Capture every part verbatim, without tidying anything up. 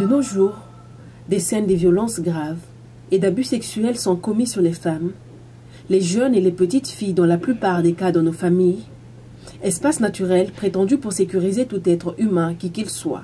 nos jours, des scènes de violences graves et d'abus sexuels sont commis sur les femmes, les jeunes et les petites filles dans la plupart des cas dans nos familles, espace naturel prétendu pour sécuriser tout être humain qui qu'il soit.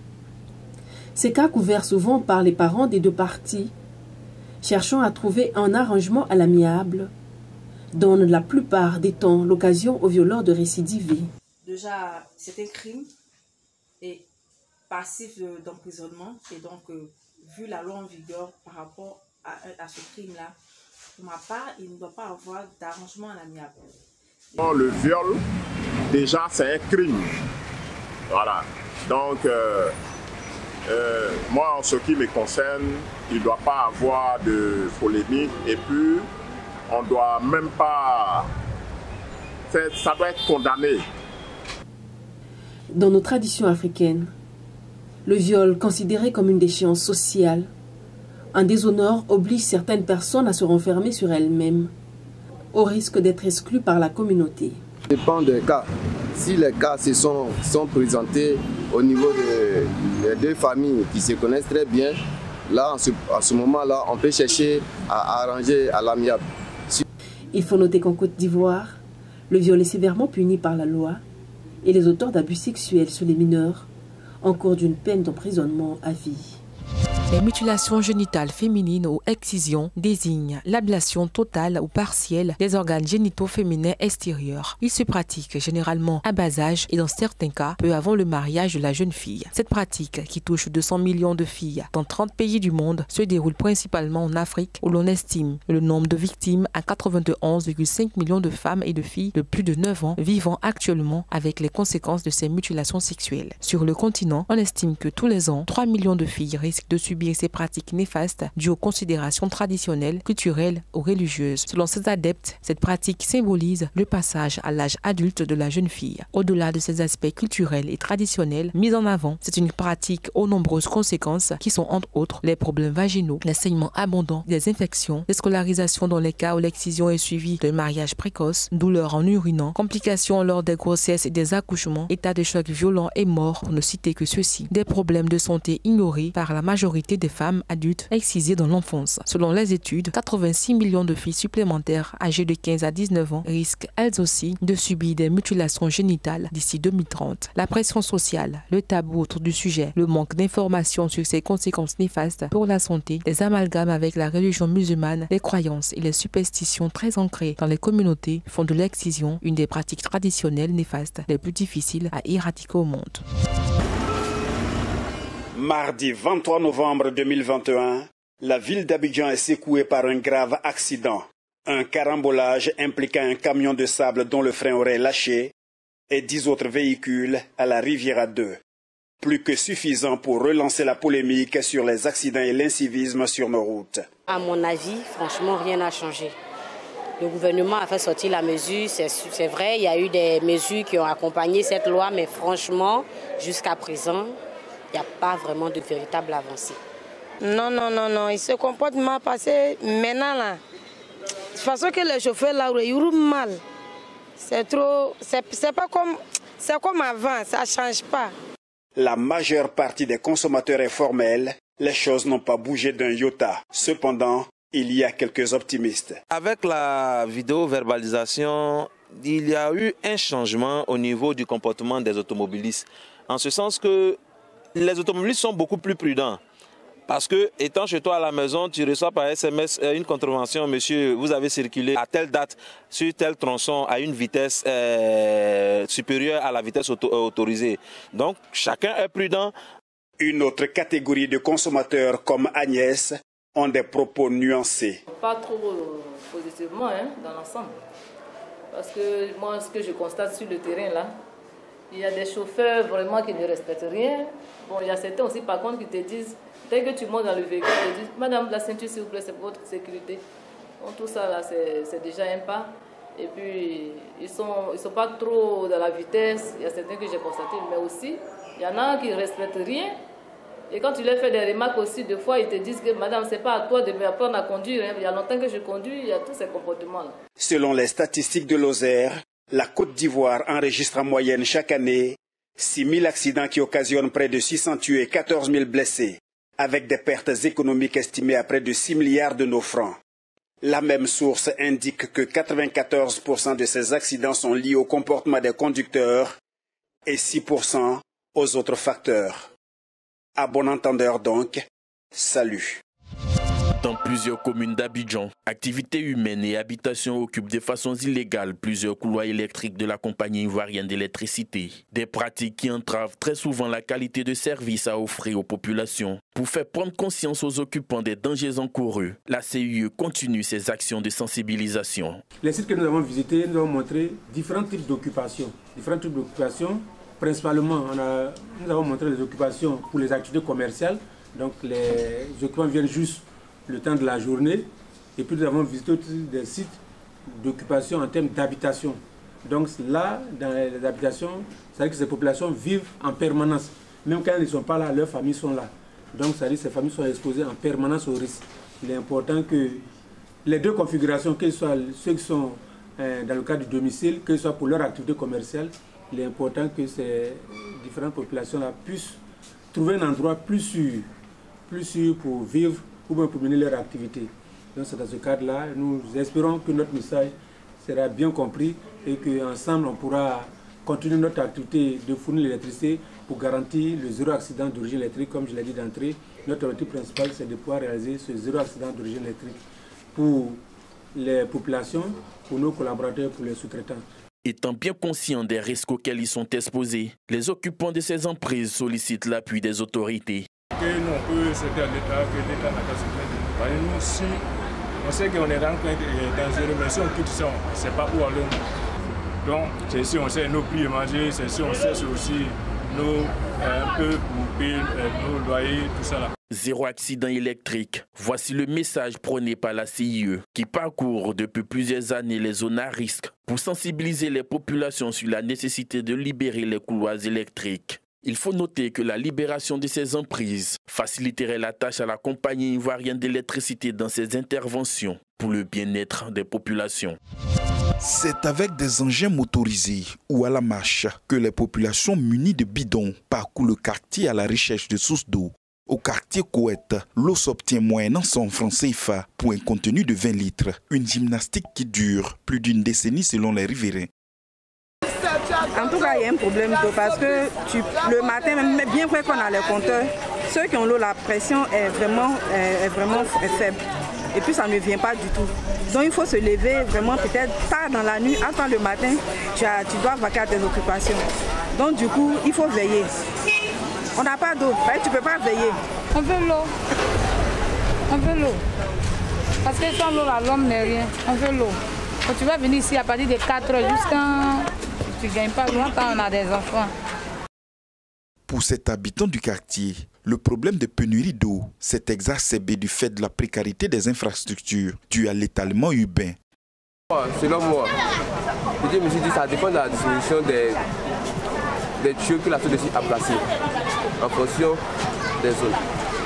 Ces cas couverts souvent par les parents des deux parties, cherchant à trouver un arrangement à l'amiable, donnent la plupart des temps l'occasion aux violeurs de récidiver. Déjà, c'est un crime et passif d'emprisonnement. Et donc, euh, vu la loi en vigueur par rapport à, à ce crime-là, pour ma part, il ne doit pas avoir d'arrangement à l'amiable. Le viol, déjà, c'est un crime. Voilà. Donc, euh, euh, moi, en ce qui me concerne, il ne doit pas avoir de polémique. Et puis, on ne doit même pas... Ça doit être condamné. Dans nos traditions africaines, le viol, considéré comme une déchéance sociale, un déshonneur oblige certaines personnes à se renfermer sur elles-mêmes, au risque d'être exclues par la communauté. Ça dépend des cas. Si les cas se sont, sont présentés au niveau des de deux familles qui se connaissent très bien, là, en ce, à ce moment-là, on peut chercher à arranger à l'amiable. Il faut noter qu'en Côte d'Ivoire, le viol est sévèrement puni par la loi et les auteurs d'abus sexuels sur les mineurs encourent d'une peine d'emprisonnement à vie. Les mutilations génitales féminines ou excisions désignent l'ablation totale ou partielle des organes génitaux féminins extérieurs. Ils se pratiquent généralement à bas âge et dans certains cas peu avant le mariage de la jeune fille. Cette pratique, qui touche deux cents millions de filles dans trente pays du monde, se déroule principalement en Afrique, où l'on estime le nombre de victimes à quatre-vingt-onze virgule cinq millions de femmes et de filles de plus de neuf ans vivant actuellement avec les conséquences de ces mutilations sexuelles. Sur le continent, on estime que tous les ans, trois millions de filles risquent de subir ces pratiques néfastes dues aux considérations traditionnelles, culturelles ou religieuses. Selon ces adeptes, cette pratique symbolise le passage à l'âge adulte de la jeune fille. Au-delà de ces aspects culturels et traditionnels mis en avant, c'est une pratique aux nombreuses conséquences qui sont entre autres les problèmes vaginaux, les saignements abondants, des infections, les scolarisations dans les cas où l'excision est suivie d'un mariage précoce, douleurs en urinant, complications lors des grossesses et des accouchements, état de choc violent et mort pour ne citer que ceux-ci. Des problèmes de santé ignorés par la majorité des femmes adultes excisées dans l'enfance. Selon les études, quatre-vingt-six millions de filles supplémentaires âgées de quinze à dix-neuf ans risquent elles aussi de subir des mutilations génitales d'ici deux mille trente. La pression sociale, le tabou autour du sujet, le manque d'informations sur ses conséquences néfastes pour la santé, les amalgames avec la religion musulmane, les croyances et les superstitions très ancrées dans les communautés font de l'excision une des pratiques traditionnelles néfastes les plus difficiles à éradiquer au monde. Mardi vingt-trois novembre deux mille vingt et un, la ville d'Abidjan est secouée par un grave accident. Un carambolage impliquant un camion de sable dont le frein aurait lâché et dix autres véhicules à la Riviera deux. Plus que suffisant pour relancer la polémique sur les accidents et l'incivisme sur nos routes. À mon avis, franchement, rien n'a changé. Le gouvernement a fait sortir la mesure, c'est vrai, il y a eu des mesures qui ont accompagné cette loi, mais franchement, jusqu'à présent, il n'y a pas vraiment de véritable avancée. Non, non, non, non, il se comporte mal parce que maintenant, là, de toute façon que les chauffeurs, là, ils roulent mal. C'est trop, c'est pas comme, c'est comme avant, ça ne change pas. La majeure partie des consommateurs est formelle, les choses n'ont pas bougé d'un iota. Cependant, il y a quelques optimistes. Avec la vidéo-verbalisation, il y a eu un changement au niveau du comportement des automobilistes. En ce sens que les automobilistes sont beaucoup plus prudents. Parce que, étant chez toi à la maison, tu reçois par S M S une contravention, monsieur, vous avez circulé à telle date sur tel tronçon à une vitesse euh, supérieure à la vitesse auto autorisée. Donc, chacun est prudent. Une autre catégorie de consommateurs comme Agnès ont des propos nuancés. Pas trop euh, positivement hein, dans l'ensemble. Parce que moi, ce que je constate sur le terrain là, il y a des chauffeurs vraiment qui ne respectent rien. Bon, il y a certains aussi par contre qui te disent, dès que tu montes dans le véhicule, ils te disent, madame, la ceinture s'il vous plaît, c'est pour votre sécurité. Donc tout ça là, c'est déjà un pas. Et puis, ils ne sont, ils sont pas trop dans la vitesse. Il y a certains que j'ai constatés, mais aussi, il y en a qui ne respectent rien. Et quand tu leur fais des remarques aussi, des fois, ils te disent que madame, ce n'est pas à toi de m'apprendre à conduire. Hein. Il y a longtemps que je conduis, il y a tous ces comportements-là. Selon les statistiques de Lozère, la Côte d'Ivoire enregistre en moyenne chaque année six mille accidents qui occasionnent près de six cents tués et quatorze mille blessés. avec des pertes économiques estimées à près de six milliards de nos francs. La même source indique que quatre-vingt-quatorze pour cent de ces accidents sont liés au comportement des conducteurs et six pour cent aux autres facteurs. À bon entendeur donc, salut. Dans plusieurs communes d'Abidjan, activités humaines et habitations occupent de façon illégale plusieurs couloirs électriques de la compagnie ivoirienne d'électricité. Des pratiques qui entravent très souvent la qualité de service à offrir aux populations. Pour faire prendre conscience aux occupants des dangers encourus, la C I E continue ses actions de sensibilisation. Les sites que nous avons visités nous ont montré différents types d'occupations. Différents types d'occupations. Principalement, on a, nous avons montré les occupations pour les activités commerciales. Donc les occupants viennent juste le temps de la journée. Et puis nous avons visité aussi des sites d'occupation en termes d'habitation. Donc là, dans les habitations, c'est-à-dire que ces populations vivent en permanence. Même quand ils ne sont pas là, leurs familles sont là. Donc c'est-à-dire que ces familles sont exposées en permanence au risque. Il est important que les deux configurations, que ce soit ceux qui sont euh, dans le cadre du domicile, que ce soit pour leur activité commerciale, il est important que ces différentes populations-là puissent trouver un endroit plus sûr, plus sûr pour vivre ou bien pour mener leur activité. Donc c'est dans ce cadre-là, nous espérons que notre message sera bien compris et qu'ensemble on pourra continuer notre activité de fournir l'électricité pour garantir le zéro accident d'origine électrique. Comme je l'ai dit d'entrée, notre objectif principal c'est de pouvoir réaliser ce zéro accident d'origine électrique pour les populations, pour nos collaborateurs, pour les sous-traitants. Étant bien conscients des risques auxquels ils sont exposés, les occupants de ces emprises sollicitent l'appui des autorités. Que nous, on peut céder à l'État, que l'État n'a qu'à se plaindre. Parce que nous, si on sait qu'on est dans un coin dangereux, mais si on quitte ça, on ne sait pas où aller. Donc, c'est si on sait nos prix à manger, c'est si on sait aussi nos, un peu pour payer nos loyers, tout ça là. Zéro accident électrique. Voici le message prôné par la C I E qui parcourt depuis plusieurs années les zones à risque pour sensibiliser les populations sur la nécessité de libérer les couloirs électriques. Il faut noter que la libération de ces emprises faciliterait la tâche à la compagnie ivoirienne d'électricité dans ses interventions pour le bien-être des populations. C'est avec des engins motorisés ou à la marche que les populations munies de bidons parcourent le quartier à la recherche de sources d'eau. Au quartier Couette, l'eau s'obtient moyennant cent francs C F A pour un contenu de vingt litres. Une gymnastique qui dure plus d'une décennie selon les riverains. En tout cas, il y a un problème d'eau parce que tu, le matin, même bien vrai qu'on a les compteurs, ceux qui ont l'eau, la pression est vraiment, est vraiment est faible. Et puis ça ne vient pas du tout. Donc il faut se lever vraiment peut-être tard dans la nuit, attends le matin, tu, as, tu dois vaquer à tes occupations. Donc du coup, il faut veiller. On n'a pas d'eau, tu ne peux pas veiller. On veut l'eau. On veut l'eau. Parce que sans l'eau, l'homme n'est rien. On veut l'eau. Quand tu vas venir ici à partir de quatre heures jusqu'à... Tu ne gagnes pas loin quand on a des enfants. Pour cet habitant du quartier, le problème de pénurie d'eau s'est exacerbé du fait de la précarité des infrastructures due à l'étalement urbain. Selon moi, je me suis dit que ça dépend de la distribution des, des tuyaux que la société a placés en fonction des zones.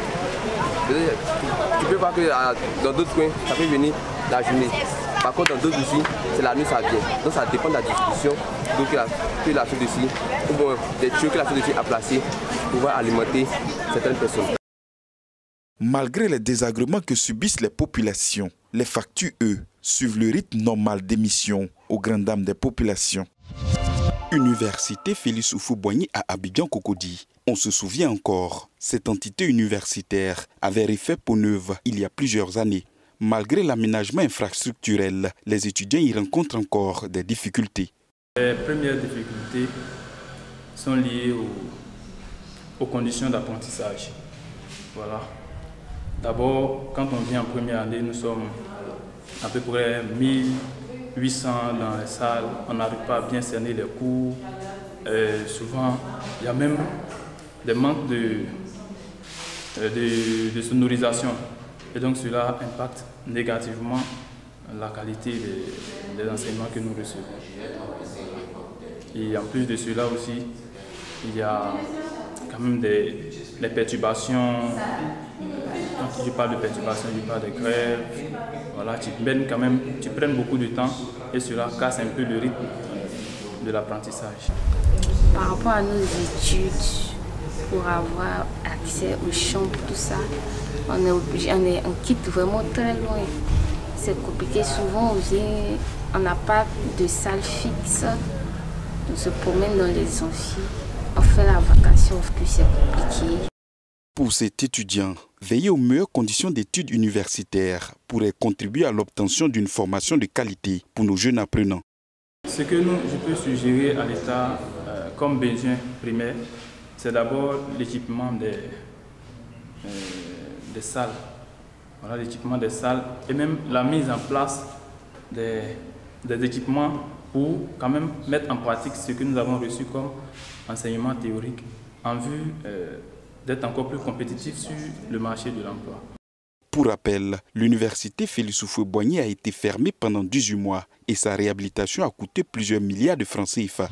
Tu peux voir que dans d'autres coins, ça peut venir la journée. Par contre, dans d'autres ici, c'est la nuit, ça vient. Donc ça dépend de la distribution que la, que la société ou bon, des tuyaux que la société a placés pour pouvoir alimenter certaines personnes. Malgré les désagréments que subissent les populations, les factures, eux, suivent le rythme normal d'émission aux grandes dames des populations. Université Félix Houphouët-Boigny à Abidjan-Cocody. On se souvient encore, cette entité universitaire avait refait peau neuve il y a plusieurs années. Malgré l'aménagement infrastructurel, les étudiants y rencontrent encore des difficultés. Les premières difficultés sont liées aux, aux conditions d'apprentissage. Voilà. D'abord, quand on vient en première année, nous sommes à peu près mille huit cents dans les salles. On n'arrive pas à bien cerner les cours. Et souvent, il y a même des manques de, de, de sonorisation. Et donc cela impacte négativement la qualité des, des enseignements que nous recevons. Et en plus de cela aussi, il y a quand même des, des perturbations. Quand je parle de perturbations, je parle de grèves. Voilà, tu prends quand même, tu prends beaucoup de temps et cela casse un peu le rythme de l'apprentissage. Par rapport à nos études, pour avoir accès aux chambres, tout ça. On est obligé, on, est, on quitte vraiment très loin. C'est compliqué, souvent aussi, on n'a pas de salle fixe. On se promène dans les amphis, on fait la vacation, puis c'est compliqué. Pour cet étudiant, veiller aux meilleures conditions d'études universitaires pourrait contribuer à l'obtention d'une formation de qualité pour nos jeunes apprenants. Ce que nous, je peux suggérer à l'État euh, comme besoin primaire, c'est d'abord l'équipement des, euh, des salles. Voilà, l'équipement des salles et même la mise en place des, des équipements pour quand même mettre en pratique ce que nous avons reçu comme enseignement théorique en vue euh, d'être encore plus compétitif sur le marché de l'emploi. Pour rappel, l'université Félix Houphouët-Boigny a été fermée pendant dix-huit mois et sa réhabilitation a coûté plusieurs milliards de francs C F A.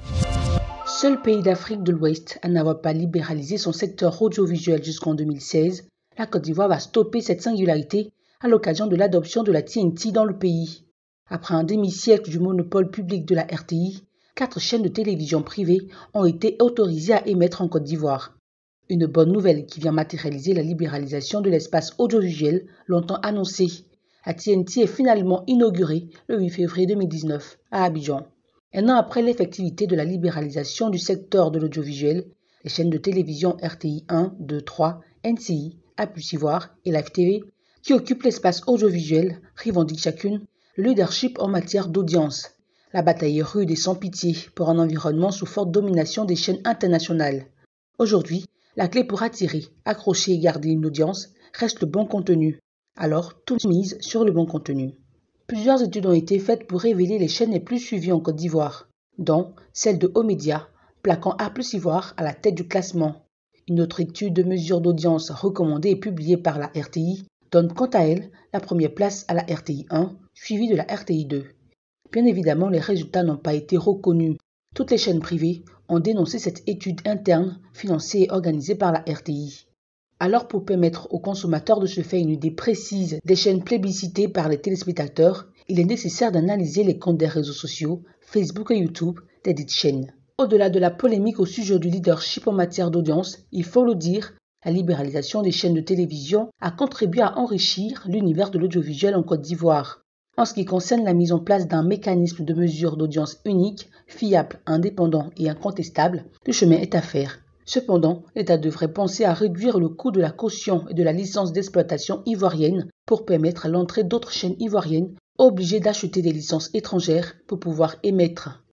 Seul pays d'Afrique de l'Ouest à n'avoir pas libéralisé son secteur audiovisuel jusqu'en deux mille seize, la Côte d'Ivoire va stopper cette singularité à l'occasion de l'adoption de la T N T dans le pays. Après un demi-siècle du monopole public de la R T I, quatre chaînes de télévision privées ont été autorisées à émettre en Côte d'Ivoire. Une bonne nouvelle qui vient matérialiser la libéralisation de l'espace audiovisuel longtemps annoncée. La T N T est finalement inaugurée le huit février deux mille dix-neuf à Abidjan. Un an après l'effectivité de la libéralisation du secteur de l'audiovisuel, les chaînes de télévision R T I un, deux, trois, N C I, A plus Ivoire et Live T V, qui occupent l'espace audiovisuel, revendiquent chacune le leadership en matière d'audience. La bataille est rude et sans pitié pour un environnement sous forte domination des chaînes internationales. Aujourd'hui, la clé pour attirer, accrocher et garder une audience reste le bon contenu. Alors, tout mise sur le bon contenu. Plusieurs études ont été faites pour révéler les chaînes les plus suivies en Côte d'Ivoire, dont celle de O-Média, plaquant A plus Ivoire à la tête du classement. Une autre étude de mesure d'audience recommandée et publiée par la R T I donne quant à elle la première place à la R T I un, suivie de la R T I deux. Bien évidemment, les résultats n'ont pas été reconnus. Toutes les chaînes privées ont dénoncé cette étude interne financée et organisée par la R T I. Alors, pour permettre aux consommateurs de se faire une idée précise des chaînes plébiscitées par les téléspectateurs, il est nécessaire d'analyser les comptes des réseaux sociaux, Facebook et YouTube, des dites chaînes. Au-delà de la polémique au sujet du leadership en matière d'audience, il faut le dire, la libéralisation des chaînes de télévision a contribué à enrichir l'univers de l'audiovisuel en Côte d'Ivoire. En ce qui concerne la mise en place d'un mécanisme de mesure d'audience unique, fiable, indépendant et incontestable, le chemin est à faire. Cependant, l'État devrait penser à réduire le coût de la caution et de la licence d'exploitation ivoirienne pour permettre l'entrée d'autres chaînes ivoiriennes obligées d'acheter des licences étrangères pour pouvoir émettre.